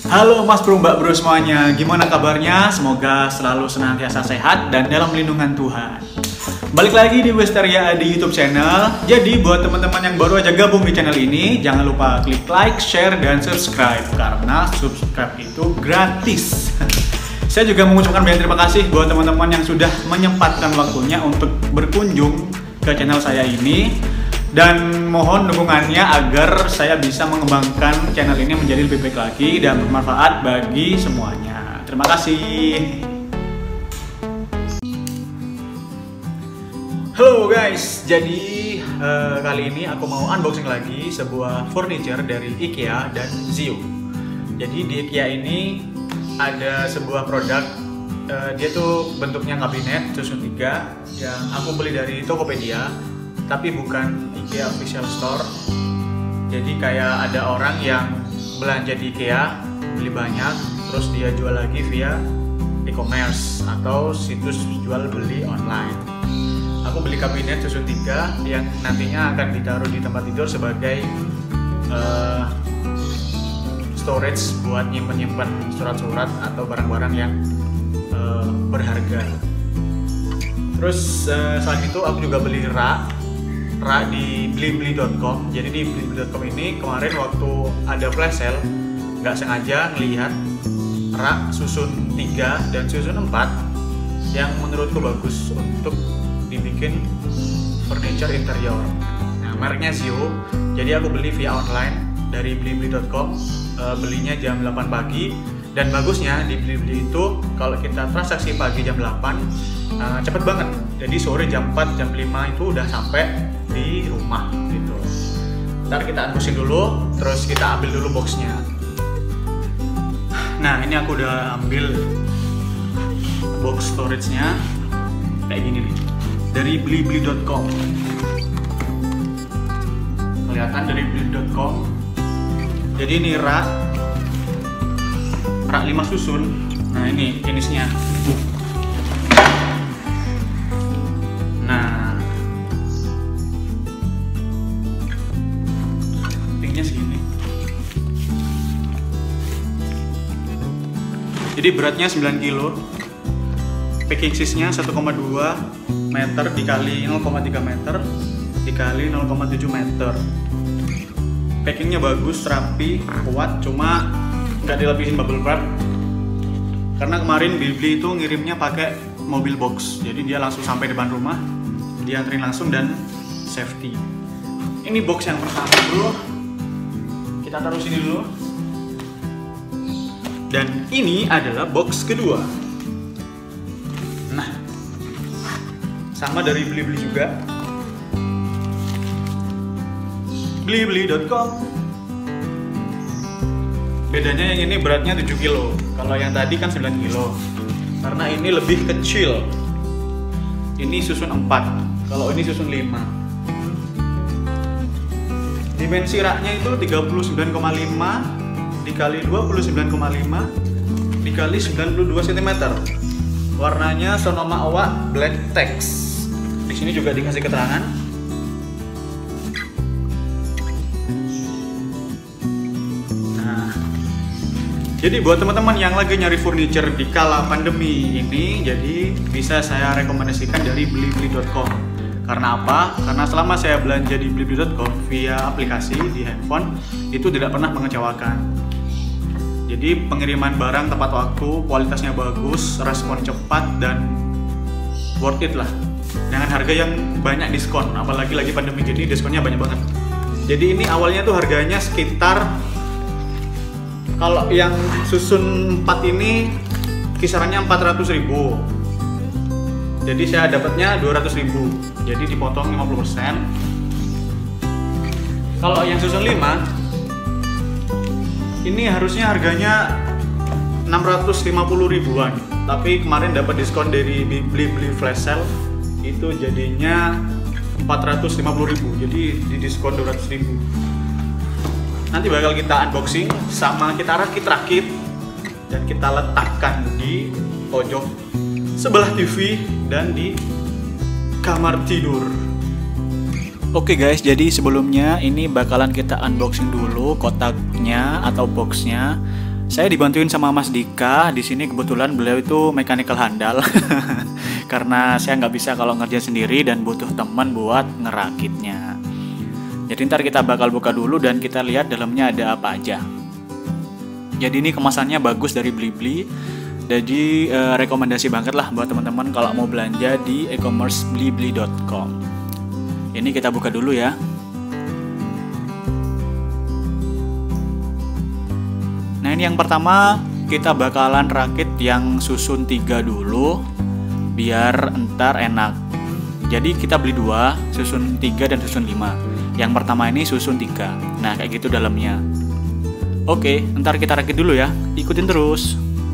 Halo Mas Bro, Mbak Bro semuanya, gimana kabarnya? Semoga selalu senantiasa sehat dan dalam lindungan Tuhan. Balik lagi di Westeria di YouTube channel. Jadi buat teman-teman yang baru aja gabung di channel ini, jangan lupa klik like, share, dan subscribe karena subscribe itu gratis. Saya juga mengucapkan banyak terima kasih buat teman-teman yang sudah menyempatkan waktunya untuk berkunjung ke channel saya ini. Dan mohon dukungannya agar saya bisa mengembangkan channel ini menjadi lebih baik lagi dan bermanfaat bagi semuanya. Terima kasih. Halo guys, jadi kali ini aku mau unboxing lagi sebuah furniture dari IKEA dan Zio. Jadi di IKEA ini ada sebuah produk, dia tuh bentuknya kabinet susun 3 yang aku beli dari Tokopedia. Tapi bukan IKEA official store. Jadi kayak ada orang yang belanja di IKEA, beli banyak, terus dia jual lagi via e-commerce atau situs jual beli online. Aku beli kabinet susun 3 yang nantinya akan ditaruh di tempat tidur sebagai storage buat nyimpen surat-surat atau barang-barang yang berharga. Terus selain itu aku juga beli rak di blibli.com. Jadi di blibli.com ini kemarin waktu ada flash sale nggak sengaja ngelihat rak susun 3 dan susun 4 yang menurutku bagus untuk dibikin furniture interior. Nah, mereknya Zio. Jadi aku beli via online dari blibli.com, belinya jam 8 pagi. Dan bagusnya di Blibli itu kalau kita transaksi pagi jam 8 cepet banget. Jadi sore jam 4, jam 5 itu udah sampai di rumah gitu. Ntar kita unboxing dulu, terus kita ambil dulu boxnya. Nah, ini aku udah ambil box storage-nya kayak gini nih, dari blibli.com. Kelihatan dari blibli.com. Jadi ini rak 5 susun. Nah, ini jenisnya. Nah, tingginya segini. Jadi beratnya 9 kilo. Packing size-nya 1,2 meter dikali 0,3 meter dikali 0,7 meter. Packingnya bagus, rapi, kuat, cuma nggak dilapisin bubble wrap karena kemarin Blibli itu ngirimnya pakai mobil box, jadi dia langsung sampai depan rumah, dianterin langsung dan safety. Ini box yang pertama bro, kita taruh sini dulu. Dan ini adalah box kedua. Nah, sama dari Blibli juga, blibli.com. Bedanya yang ini beratnya 7 kilo, kalau yang tadi kan 9 kilo. Karena ini lebih kecil. Ini susun 4, kalau ini susun 5. Dimensi raknya itu 39,5 dikali 29,5 dikali 92 cm. Warnanya Sonoma Awak Black Tex. Di sini juga dikasih keterangan. Jadi buat teman-teman yang lagi nyari furniture di kala pandemi ini, jadi bisa saya rekomendasikan dari blibli.com. Karena apa? Karena selama saya belanja di blibli.com via aplikasi di handphone, itu tidak pernah mengecewakan. Jadi pengiriman barang tepat waktu, kualitasnya bagus, respon cepat, dan worth it lah. Dengan harga yang banyak diskon, apalagi lagi pandemi gini diskonnya banyak banget. Jadi ini awalnya tuh harganya sekitar, kalau yang susun 4 ini kisarannya 400.000. Jadi saya dapatnya 200.000. Jadi dipotong 50%. Kalau yang susun 5 ini harusnya harganya 650 ribuan. Tapi kemarin dapat diskon dari Blibli flash sale, itu jadinya 450.000. Jadi di diskon 200.000. Nanti bakal kita unboxing sama kita rakit-rakit dan kita letakkan di pojok sebelah TV dan di kamar tidur. Oke guys, jadi sebelumnya ini bakalan kita unboxing dulu kotaknya atau boxnya. Saya dibantuin sama Mas Dika. Di sini kebetulan beliau itu mechanical handal. Karena saya nggak bisa kalau ngerjain sendiri dan butuh teman buat ngerakitnya. Jadi ntar kita bakal buka dulu dan kita lihat dalamnya ada apa aja. Jadi ini kemasannya bagus dari Blibli. Jadi rekomendasi banget lah buat teman-teman kalau mau belanja di e-commerce blibli.com. Ini kita buka dulu ya. Nah ini yang pertama kita bakalan rakit yang susun 3 dulu biar entar enak. Jadi kita beli 2, susun 3 dan susun 5. Yang pertama ini susun 3. Nah kayak gitu dalamnya. Oke, ntar kita rakit dulu ya. Ikutin terus.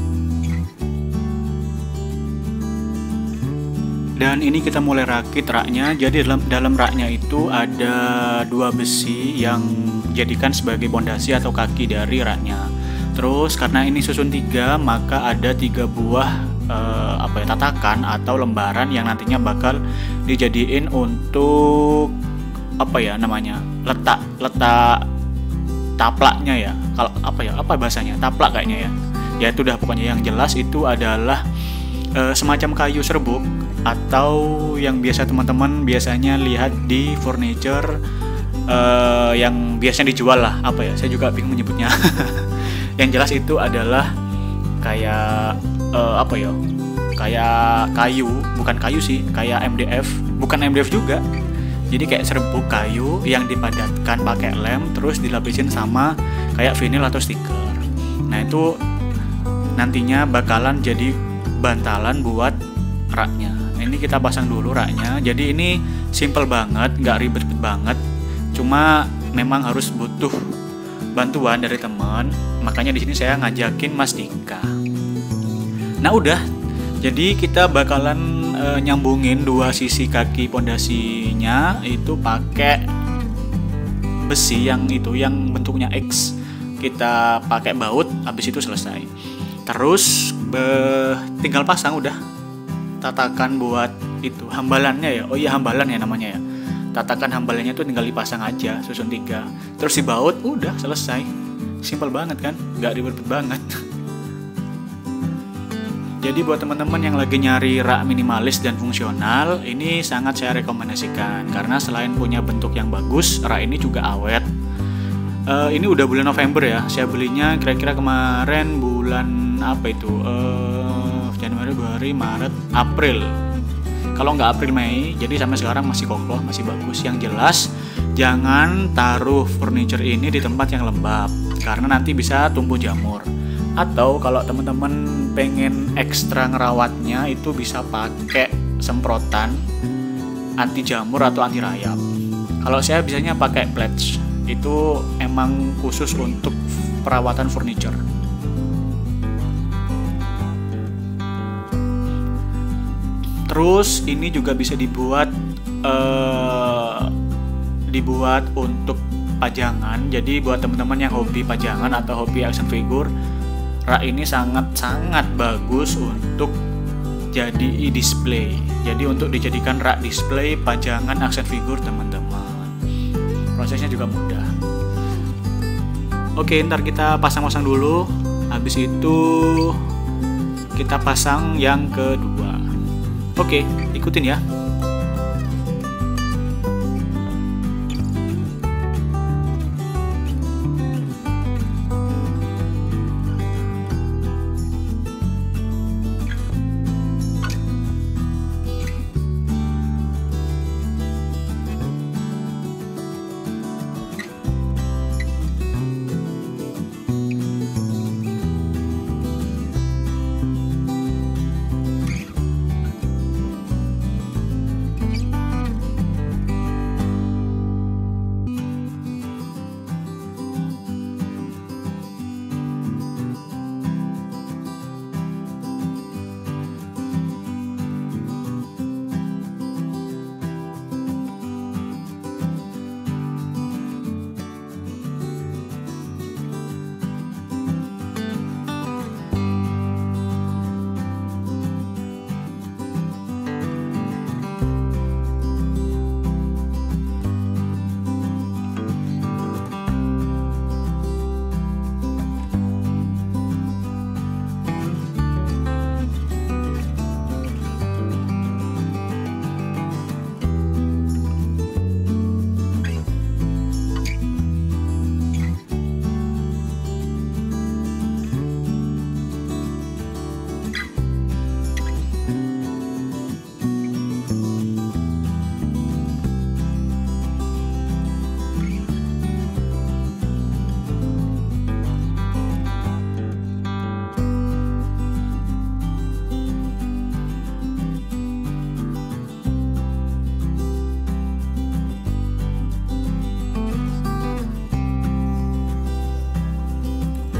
Dan ini kita mulai rakit raknya. Jadi dalam raknya itu ada 2 besi yang dijadikan sebagai pondasi atau kaki dari raknya. Terus karena ini susun 3, maka ada 3 buah tatakan atau lembaran yang nantinya bakal dijadiin untuk letak taplaknya ya. Kalau apa bahasanya? Taplak kayaknya ya. Ya itu udah pokoknya yang jelas itu adalah semacam kayu serbuk atau yang biasa teman-teman biasanya lihat di furniture yang biasanya dijual lah. Saya juga bingung menyebutnya. Yang jelas itu adalah kayak kayak kayu, bukan kayu sih, kayak MDF, bukan MDF juga. Jadi kayak serbuk kayu yang dipadatkan pakai lem terus dilapisin sama kayak vinil atau stiker. Nah itu nantinya bakalan jadi bantalan buat raknya. Ini kita pasang dulu raknya. Jadi ini simple banget, nggak ribet banget. Cuma memang harus butuh bantuan dari teman, makanya di sini saya ngajakin Mas Dika. Nah udah, jadi kita bakalan nyambungin 2 sisi kaki pondasinya itu pakai besi yang bentuknya X. Kita pakai baut, habis itu selesai. Terus tinggal pasang udah. Tatakan buat itu hambalannya ya. Oh iya hambalan ya namanya ya. Tatakan hambalannya tuh tinggal dipasang aja, susun 3. Terus dibaut, udah selesai. Simpel banget kan? Nggak ribet banget. Jadi buat teman-teman yang lagi nyari rak minimalis dan fungsional, ini sangat saya rekomendasikan. Karena selain punya bentuk yang bagus, rak ini juga awet. Ini udah bulan November ya. Saya belinya kira-kira kemarin bulan Januari, Februari, Maret, April. Kalau nggak April Mei, jadi sampai sekarang masih kokoh, masih bagus. Yang jelas jangan taruh furniture ini di tempat yang lembab karena nanti bisa tumbuh jamur. Atau kalau teman-teman pengen ekstra ngerawatnya itu bisa pakai semprotan anti jamur atau anti rayap. Kalau saya biasanya pakai pledge, itu emang khusus untuk perawatan furniture. Terus ini juga bisa dibuat untuk pajangan. Jadi buat teman-teman yang hobi pajangan atau hobi action figure, rak ini sangat bagus untuk jadi display. Jadi untuk dijadikan rak display pajangan action figure teman-teman. Prosesnya juga mudah. Oke, ntar kita pasang-pasang dulu. Habis itu kita pasang yang kedua. Oke, ikutin ya.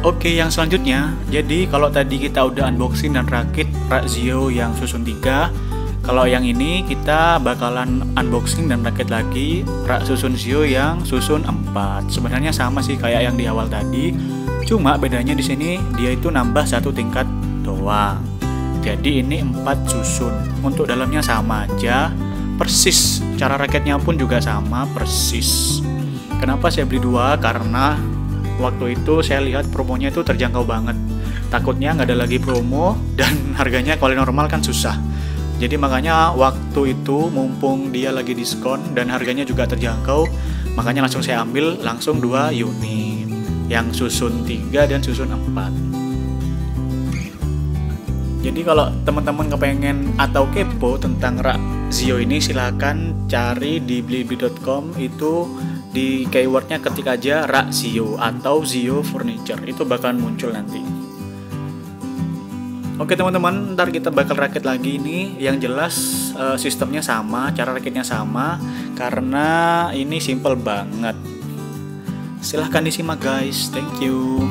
Oke, yang selanjutnya, jadi kalau tadi kita udah unboxing dan rakit rak Zio yang susun 3, kalau yang ini kita bakalan unboxing dan rakit lagi rak susun Zio yang susun 4. Sebenarnya sama sih kayak yang di awal tadi, cuma bedanya di sini dia itu nambah 1 tingkat doang. Jadi ini 4 susun. Untuk dalamnya sama aja, persis. Cara rakitnya pun juga sama persis. Kenapa saya beli 2? Karena waktu itu saya lihat promonya itu terjangkau banget. Takutnya nggak ada lagi promo dan harganya kalau normal kan susah. Jadi makanya waktu itu mumpung dia lagi diskon dan harganya juga terjangkau, makanya langsung saya ambil langsung 2 unit, yang susun 3 dan susun 4. Jadi kalau teman-teman kepengen atau kepo tentang rak Zio ini, silahkan cari di blibli.com, itu di keywordnya ketik aja rak Zio atau Zio Furniture, itu bakalan muncul nanti. Oke teman-teman, ntar kita bakal rakit lagi ini. Yang jelas sistemnya sama, cara rakitnya sama, karena ini simple banget. Silahkan disimak guys, thank you.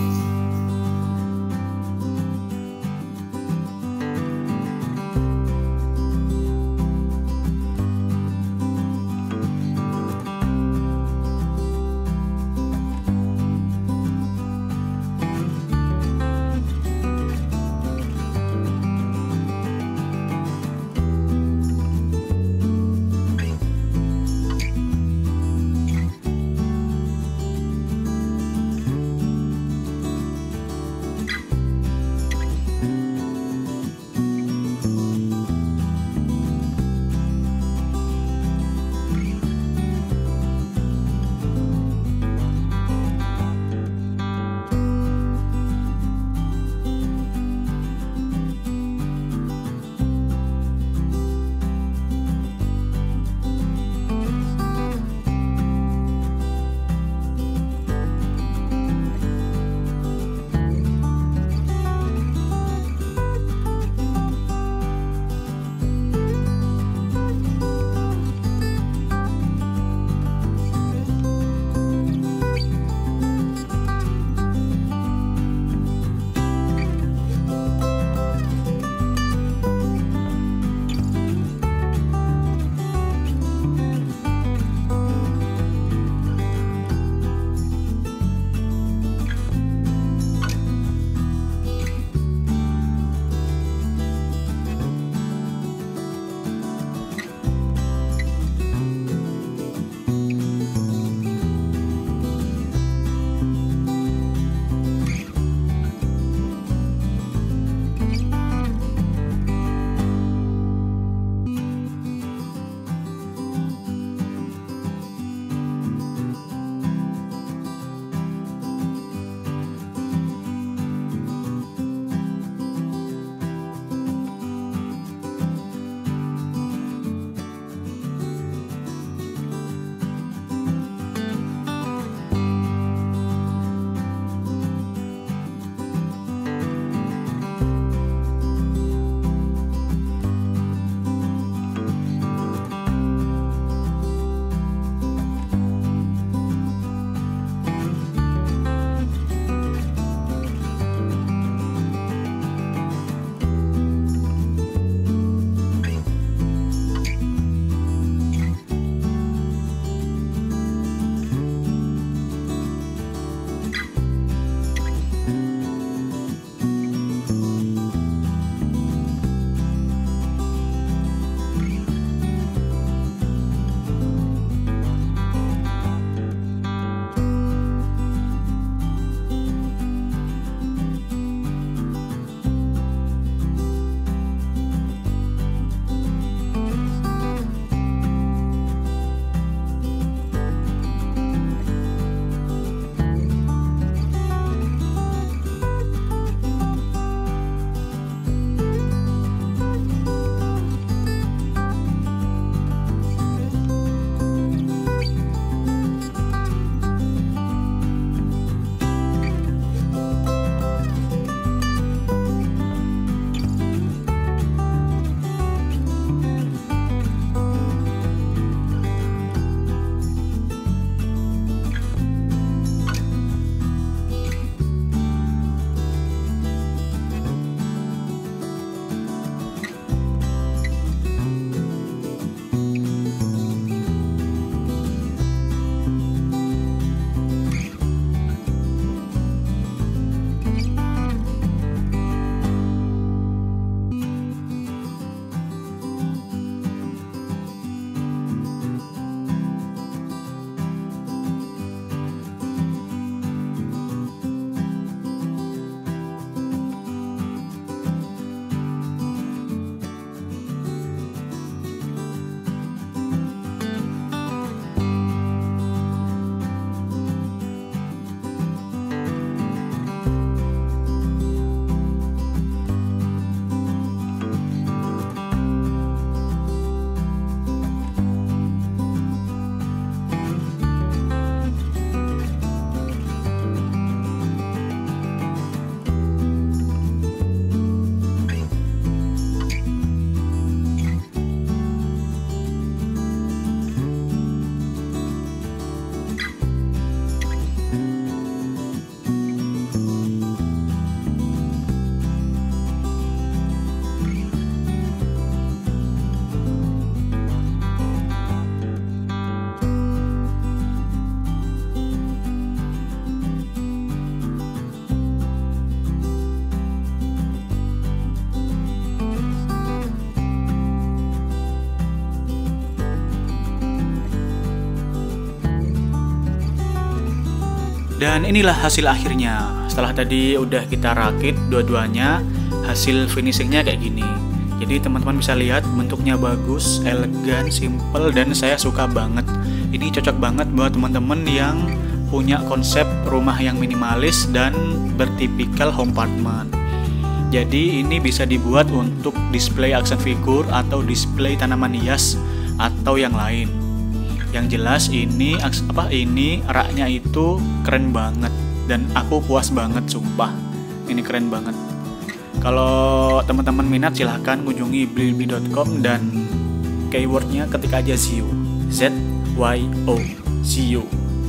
Dan inilah hasil akhirnya. Setelah tadi udah kita rakit dua-duanya, hasil finishingnya kayak gini. Jadi teman-teman bisa lihat bentuknya bagus, elegan, simple, dan saya suka banget. Ini cocok banget buat teman-teman yang punya konsep rumah yang minimalis dan bertipikal home apartment. Jadi ini bisa dibuat untuk display action figure atau display tanaman hias atau yang lain. Yang jelas ini raknya itu keren banget dan aku puas banget sumpah. Ini keren banget. Kalau teman-teman minat silahkan kunjungi blibli.com dan keywordnya ketik aja ZYO, ZYO, ZYO.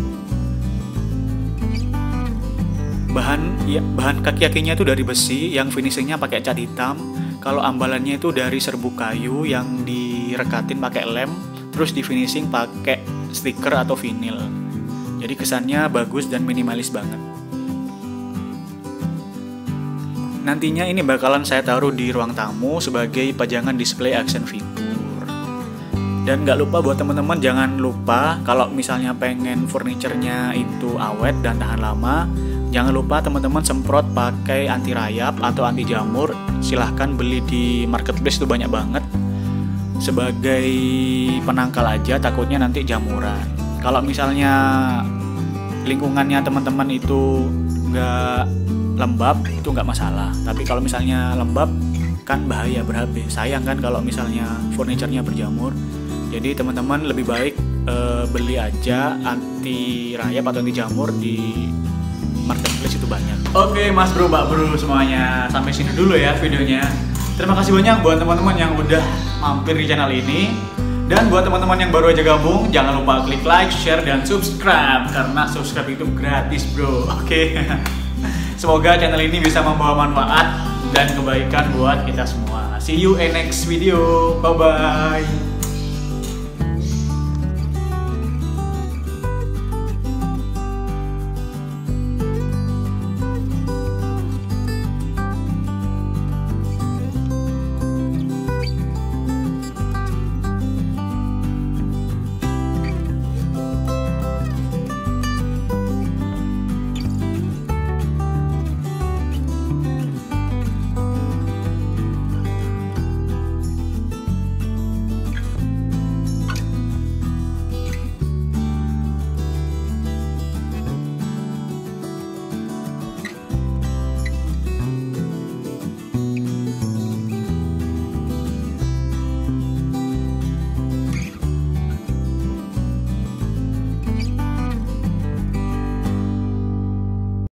Bahan kaki-kakinya itu dari besi yang finishingnya pakai cat hitam. Kalau ambalannya itu dari serbuk kayu yang direkatin pakai lem, terus di finishing pakai stiker atau vinil. Jadi kesannya bagus dan minimalis banget. Nantinya ini bakalan saya taruh di ruang tamu sebagai pajangan display action figure. Dan nggak lupa buat teman-teman, jangan lupa kalau misalnya pengen furniturnya itu awet dan tahan lama, jangan lupa teman-teman semprot pakai anti rayap atau anti jamur. Silahkan beli di marketplace, itu banyak banget. Sebagai penangkal aja, takutnya nanti jamuran. Kalau misalnya lingkungannya teman-teman itu nggak lembab, itu nggak masalah. Tapi kalau misalnya lembab kan bahaya, berabe. Sayang kan kalau misalnya furniturnya berjamur. Jadi teman-teman lebih baik beli aja anti rayap atau anti jamur di marketplace, itu banyak. Oke mas bro, mbak bro semuanya, sampai sini dulu ya videonya. Terima kasih banyak buat teman-teman yang udah mampir di channel ini. Dan buat teman-teman yang baru aja gabung, jangan lupa klik like, share, dan subscribe. Karena subscribe itu gratis bro. Oke. Semoga channel ini bisa membawa manfaat dan kebaikan buat kita semua. See you in next video. Bye-bye.